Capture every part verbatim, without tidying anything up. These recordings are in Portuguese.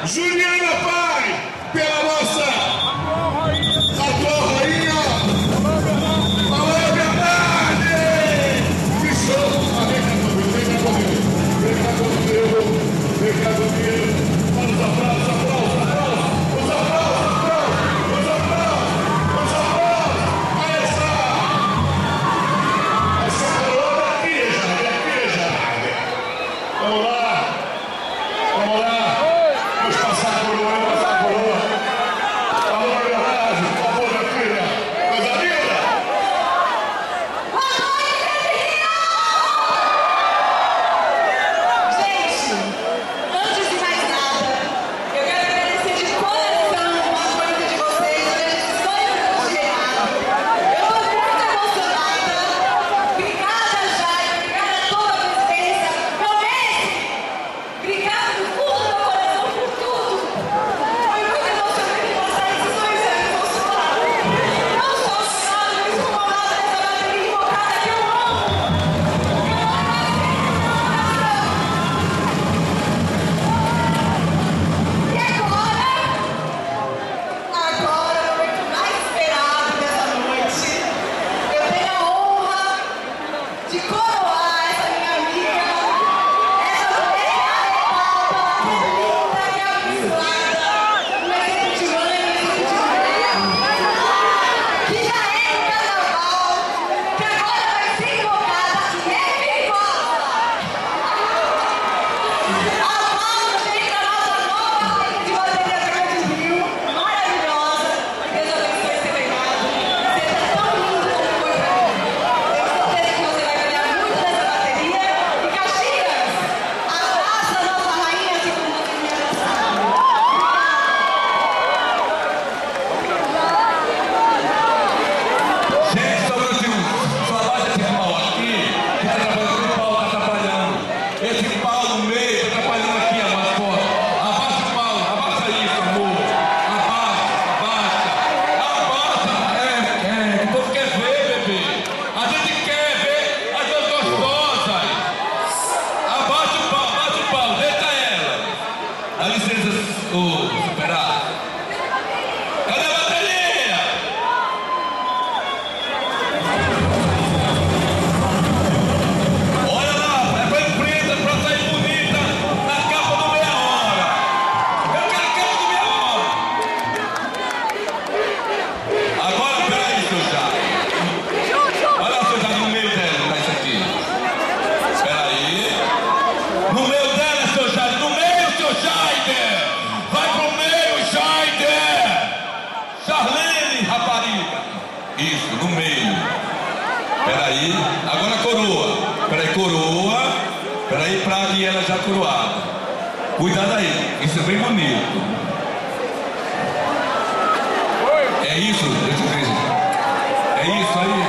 Juliana Paz, pela nossa atual rainha. Falou a verdade! Que show! Ah, vem cá comigo, vem cá comigo. Vem cá comigo, vem cá comigo. Vamos aplausos, aplausos, aplausos. Os aplausos, aplausos, os aplausos, os aplausos. Olha essa! Essa coroa daqui já, daqui já. Vamos lá, vamos lá. Vamos passar a coroa, vamos passar a coroa. Falou a verdade, por favor, minha filha. Coisa linda! Gente, antes de mais nada, eu quero agradecer de coração a coisa de vocês, esses dois anos de reado. Eu estou muito emocionada. Obrigada, Jair, obrigada a toda a presidência. Realmente, obrigada do fundo do meu coração por tudo. Foi muito emocionante passar esses dois anos emocionados. Não só chorando, mas incomodada dessa bateria invocada que eu amo. E agora, agora, o momento mais esperado dessa noite, eu tenho a honra de coroar essa minha amiga, essa mulher que é linda, que é abençoada, um exemplo de mãe, um exemplo de mulher, que já é no carnaval, que agora vai ser invocada e é perigosa. A Paula vem para nossa nova rainha de bateria da Grande Rio, maravilhosa. Deus abençoe esse reinado. Seja tão lindo como foi para mim. Tenho certeza que você vai ganhar muito dessa bateria. E Caxias, abraça a nossa rainha assim como você me abraçava. Gente, só um minutinho. Só abaixa esse pau aqui, que tá atrapalhando. Esse pau tá atrapalhando. Esse pau no meio tá atrapalhando aqui a mascote. Abaixa o pau, abaixa isso, amor. Abaixa, abaixa. Abaixa. É, é, o povo quer ver, bebê. A gente quer ver as duas gostosas. Abaixa o pau, abaixa o pau, deixa ela. Dá licença, ô, superado. Cadê a bateria? Olha lá, é pra preta pra sair bonita na capa do Meia Hora. Eu quero a capa do Meia Hora. Agora, peraí, seu Jair. Olha, seu Jair, no meio dela, tá isso aqui. Peraí. No meio dela, seu Jair, no meio, seu Jair. Vai pro meio, Jair. Charlene, rapariga. Isso, no meio. Peraí, agora coroa. Peraí, coroa. Peraí, pra ali ela já coroada. Cuidado aí, isso é bem bonito. É isso, deixa eu ver. É isso aí.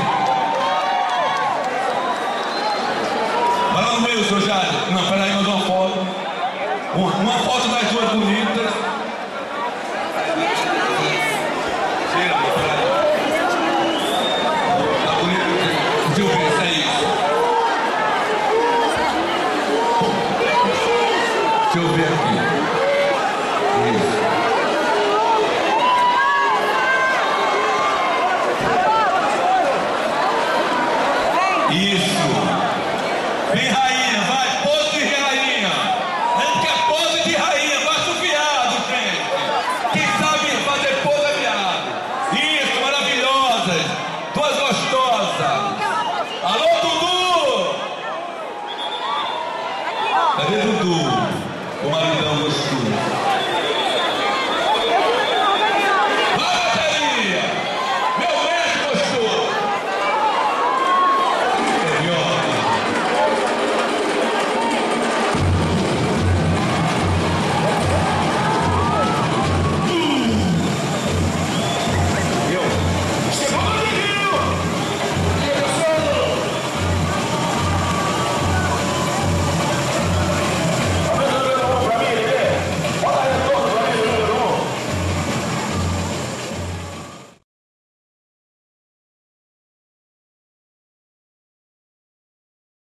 Vai lá no meio, seu Jade. Não, peraí, mandou uma foto. Uma, uma foto das duas bonitas. Tira, peraí. Tá bonito. Deixa eu ver, isso é isso. Deixa eu ver aqui. Isso. Isso. Vem, rainha, vai, pose de rainha. A gente quer pose de rainha, baixa o viado, gente. Quem sabe fazer pose é viado. Isso, maravilhosas. Duas gostosas. Alô, Dudu! Cadê Dudu? O maridão gostoso.